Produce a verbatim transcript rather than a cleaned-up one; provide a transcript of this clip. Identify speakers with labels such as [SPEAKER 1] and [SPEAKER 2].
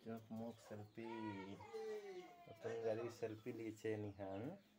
[SPEAKER 1] Jok mok selfie. Atong gari selfie li che ni han.